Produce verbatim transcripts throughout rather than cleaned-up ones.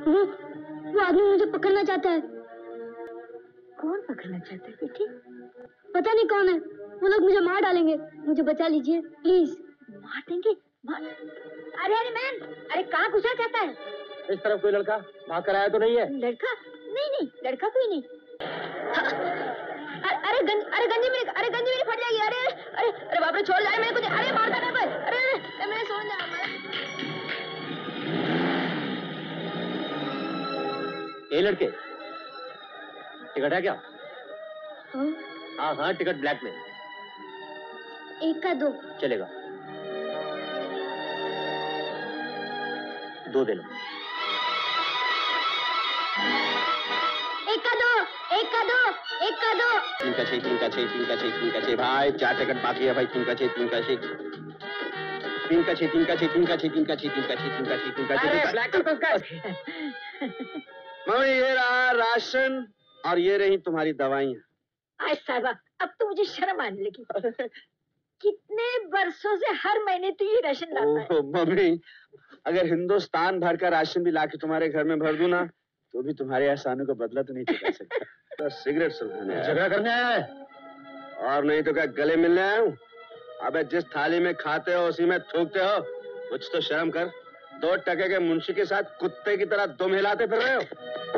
वो आदमी मुझे पकड़ना चाहता है। कौन पकड़ना चाहता है बेटी? पता नहीं कौन है। वो लोग मुझे मार डालेंगे। मुझे बचा लीजिए प्लीज। मार देंगे? मार... अरे अरे मैन, अरे कहाँ घुसा चाहता है? इस तरफ कोई लड़का भाग कर आया तो नहीं है? लड़का? नहीं नहीं, लड़का कोई नहीं। अरे गंज, अरे गंजी मेरी, अरे गंजी मेरी फट जाएगी। अरे अरे अरे बाप रे, छोड़ जाए मेरे को। अरे मारता ना भाई। अरे अरे मैंने सोच जा। ये लड़के टिकट है क्या? हाँ हाँ हाँ टिकट ब्लैक में। एक का दो चलेगा। दो दे लो। एक का दो, एक का दो, एक का दो। तीन का छह, तीन का छह, तीन का छह, तीन का छह भाई। चार टिकट बाकी है भाई। तीन का छह, तीन का छह, तीन का छह, तीन का छह, तीन का छह, तीन का छह, तीन का छह, तीन का छह, तीन का छह। अरे ब्लैक कर उसका। मम्मी ये रहा राशन और ये रही तुम्हारी दवाइयाँ। आज साहबा, अब तो मुझे शर्म आने लगी। कितने बरसों से हर महीने तू ये राशन लाता है। मम्मी अगर हिंदुस्तान भर का राशन भी लाके तुम्हारे घर में भर दूं ना तो भी तुम्हारे एहसानों का बदला तो नहीं चुका सकता। तो सिगरेट सुलगाने झगड़ा करने आया और नहीं तो क्या गले मिलने आया हूँ? अबे जिस थाली में खाते हो उसी में थूकते हो। कुछ तो शर्म कर। दो टके के मुंशी के साथ कुत्ते की तरह दुम हिलाते फिर रहे हो।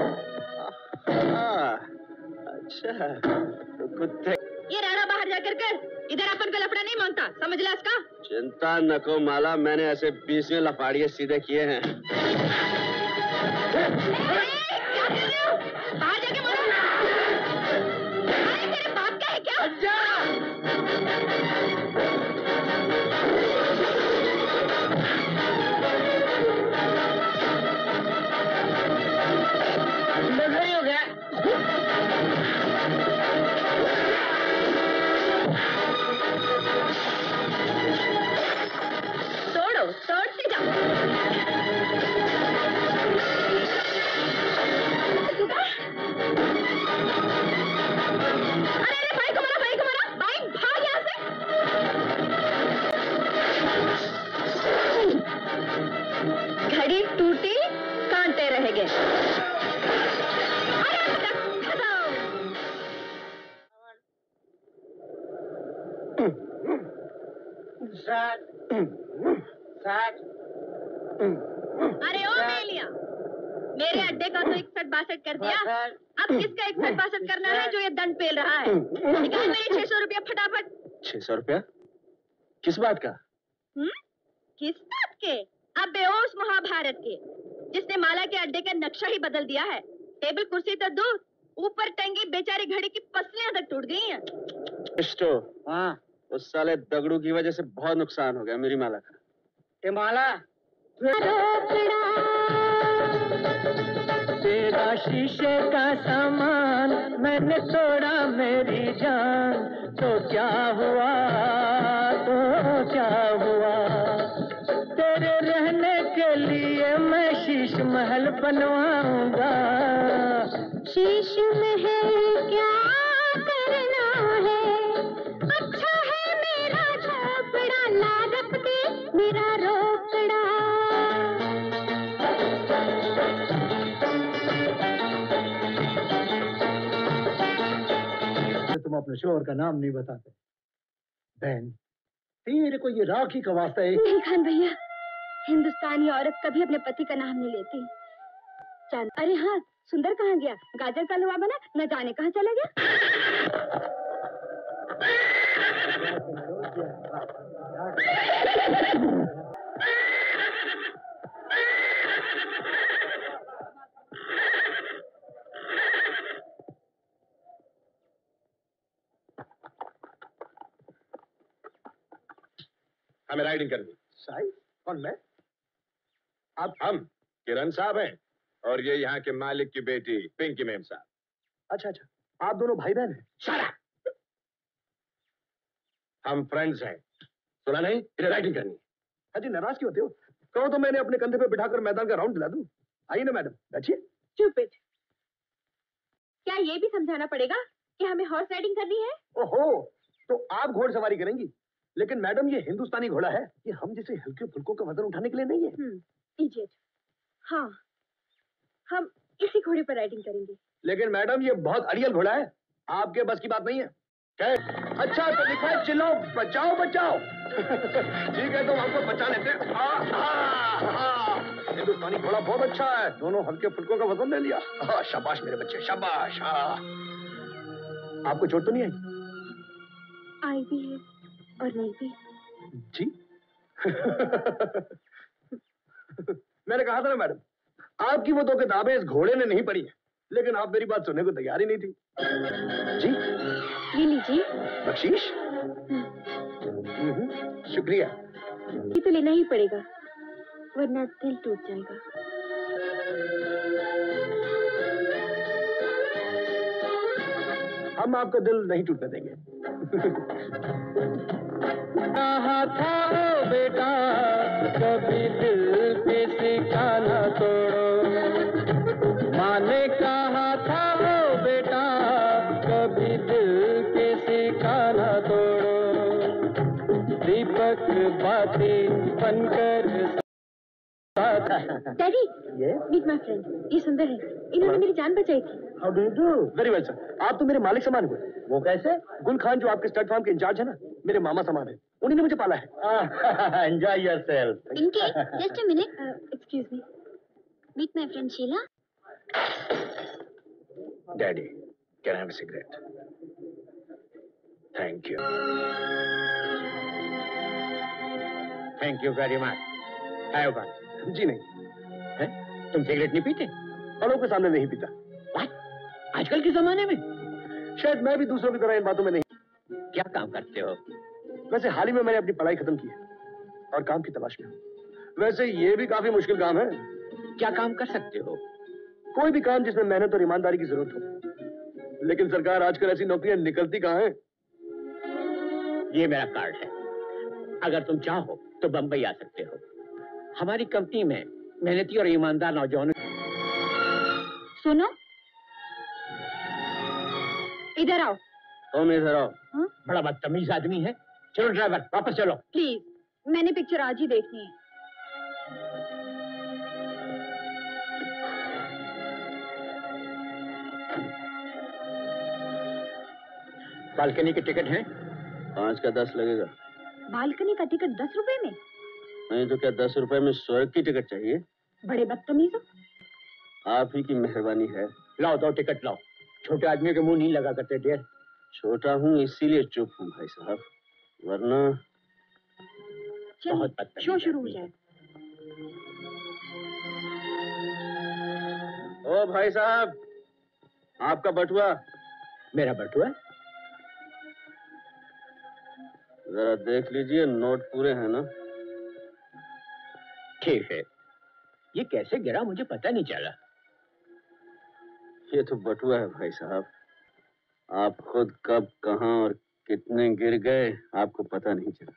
आ, अच्छा तो कुत्ते। ये राणा बाहर जाकर कर, इधर अपन को लफड़ा नहीं मांगता, समझ ला इसका। चिंता न को माला, मैंने ऐसे बीसवें लफाड़िए सीधे किए हैं। क्या कर रहे हो? बाहर जाके मारो। अरे तेरे बाप का है क्या? नहीं हो गया। तोड़ो, तोड़ते जाओ। अरे अरे भाई को मारा, भाई को मारा, भाई भाग यहाँ से। घड़ी टूटी, कांटे रह गए। अरे साठ, साठ। अरे ओ मेलिया, मेरे अड्डे का तो इकसठ बासठ कर दिया। अब किसका इकसठ बासठ करना है जो ये दंड पेल रहा है? निकाल मेरे छह सौ रुपया फटाफट। छह सौ रुपया? किस बात का? हम्म? किस बात के? अब बेहोश महाभारत के, जिसने माला के अड्डे का नक्शा ही बदल दिया है। टेबल कुर्सी तो दूर, ऊपर टंगी बेचारी घड़ी की पसलियां तक टूट गई हैं। तो हाँ, उस साले दगड़ू की वजह से बहुत नुकसान हो गया मेरी माला का। ए माला, तेरा शीशे का सामान मैंने तोड़ा मेरी जान, तो क्या हुआ, तो क्या हुआ। तेरे रहने के लिए मैं शीश महल बनवाऊंगा। शीश महल क्या करना है, अच्छा है मेरा झोपड़ा, लागत के मेरा रोकड़ा। तुम अपने शोहर का नाम नहीं बताते। बहन, तेरे को ये राखी का वास्ता है? नहीं खान भैया, हिंदुस्तानी औरत कभी अपने पति का नाम नहीं लेती। चांद, अरे हाँ, सुंदर कहाँ गया? गाजर का हलवा बना, न जाने कहाँ चला गया। हमें राइडिंग करनी। साहिब, कौन मैं? आप? हम किरण साहब हैं और ये यहाँ के मालिक की बेटी पिंकी मैम साहब। अच्छा अच्छा, आप दोनों भाई बहन हैं? सारा हम फ्रेंड्स हैं। सुना नहीं? इन्हें राइडिंग करनी। अजी नाराज क्यों होते हो? कहो तो मैंने अपने कंधे पे बिठाकर मैदान का राउंड दिला दूं। आइए ना मैडम, बैठिए। स्टूपिड। क्या ये भी समझाना पड़ेगा कि हमें हॉर्स राइडिंग करनी है? ओहो, तो आप घोड़सवारी करेंगी, लेकिन मैडम ये हिंदुस्तानी घोड़ा है, ये हम जैसे हल्के फुल्कों का वजन उठाने के लिए नहीं है। Hmm, idiot. हाँ, घोड़े पर राइडिंग करेंगे। लेकिन मैडम ये बहुत अड़ियल घोड़ा है, आपके बस की बात नहीं है। क्या? अच्छा तो लिखा है चिल्लो बचाओ बचाओ। ठीक है तो हमको बचा लेते हैं। आ, आ, आ, हिंदुस्तानी घोड़ा बहुत अच्छा है, दोनों हल्के फुल्कों का वजन ले लिया। हाँ, शाबाश मेरे बच्चे, शाबाश। हाँ। आपको चोट तो नहीं आई? आई भी है और नहीं भी। जी। मैंने कहा था ना मैडम, आपकी वो दो किताबें इस घोड़े ने नहीं पढ़ी है, लेकिन आप मेरी बात सुनने को तैयार ही नहीं थी। जी ये लीजिए। बख्शीश। शुक्रिया। ये तो लेना ही पड़ेगा वरना दिल टूट जाएगा। हम आपका दिल नहीं टूटने देंगे। कहा था ओ बेटा कभी दिल पे सिखाना तोड़ो, माँ ने कहा था ओ बेटा कभी दिल पे सिखाना तोड़ो, दीपक बातें बनकर। Daddy, meet my friend. ये सुंदर है, इन्होंने मेरी जान बचाई थी। How do you do? Very well sir. आप तो मेरे मालिक समान हुए। वो कैसे? गुल खान जो आपके स्टड फार्म के इंचार्ज है ना, मेरे मामा समान है, उन्हीं ने मुझे पाला है। Enjoy yourself. इनके just a minute, excuse me, meet my friend Sheela. Daddy, can I have a cigarette? Thank you. Thank you very much. Have one. जी नहीं। है? तुम सिगरेट नहीं पीते? बड़ों के सामने नहीं पीता। What? आजकल के जमाने में? शायद मैं भी दूसरों की तरह इन बातों में नहीं। क्या काम करते हो? वैसे हाल ही में मैंने अपनी पढ़ाई खत्म की है और काम की तलाश में हूं। वैसे ये भी काफी मुश्किल काम है। क्या काम कर सकते हो? कोई भी काम जिसमें मेहनत और ईमानदारी की जरूरत हो। लेकिन सरकार आजकल ऐसी नौकरियां निकलती कहाँ हैं? ये मेरा कार्ड है, अगर तुम चाहो तो बंबई आ सकते हो। हमारी कंपनी में मेहनती और ईमानदार नौजवानों। सुनो, इधर आओ। तुम इधर आओ। हाँ? बड़ा बदतमीज आदमी है। चलो ड्राइवर, वापस चलो। प्लीज, मैंने पिक्चर आज ही देखनी है। बालकनी के टिकट हैं? पाँच का दस लगेगा। बालकनी का टिकट दस रुपए में? नहीं तो क्या दस रुपए में स्वर्ग की टिकट चाहिए? बड़े बदतमीज हो। आप ही की मेहरबानी है। लाओ दो टिकट लाओ। छोटे आदमियों के मुंह नहीं लगा करते डियर। छोटा हूँ इसीलिए चुप हूँ भाई साहब, वरना बहुत बदतमीज शो शुरू हो आदमी है। जाए। ओ भाई साहब, आपका बटुआ। मेरा बटुआ? जरा देख लीजिए, नोट पूरे हैं ना? ठीक है। ये कैसे गिरा मुझे पता नहीं चला। ये तो बटुआ है भाई साहब। आप खुद कब, कहां और कितने गिर गए आपको पता नहीं चला।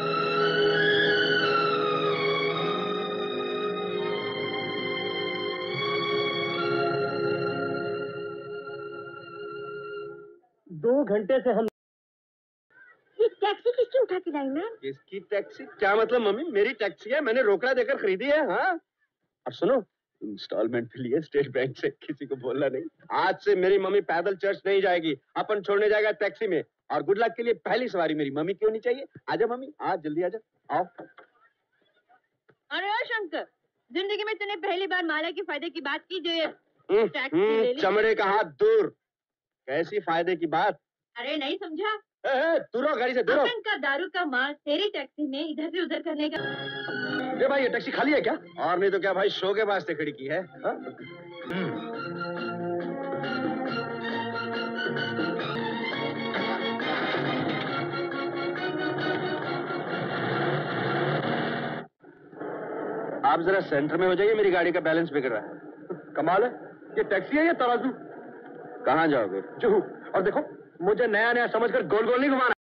दो घंटे से हम। ये टैक्सी किसकी उठा के लाई मैम? किसकी टैक्सी? क्या मतलब मम्मी? मेरी टैक्सी है, मैंने रोकड़ा देकर खरीदी है। हाँ, अब सुनो, इंस्टॉलमेंट पे लिए स्टेट बैंक से, किसी को बोलना नहीं। आज से मेरी मम्मी पैदल चर्च नहीं जाएगी, अपन छोड़ने जाएगा टैक्सी में। और गुड लक के लिए पहली सवारी मेरी मम्मी की होनी चाहिए। आजा मम्मी, आज जल्दी आजा, आओ। अरे ओ शंकर, जिंदगी में तूने पहली बार माला के फायदे की बात की जो ये हम्म, टैक्सी हम्म, ले ली। चमड़े का हाथ दूर। कैसी फायदे की बात? अरे नहीं समझा? ए, ए, दूरो गाड़ी से, दूरो। अपन का दारू का माल तेरी टैक्सी में इधर से उधर करने का। ये भाई, ये टैक्सी खाली है क्या? और नहीं तो क्या भाई, शो के वास्ते खड़ी की है। हाँ? आप जरा सेंटर में हो जाइए, मेरी गाड़ी का बैलेंस बिगड़ रहा है। कमाल है, ये टैक्सी है या तराजू? कहाँ जाओगे? जूहू। और देखो, मुझे नया नया समझकर गोल गोल नहीं घुमाना।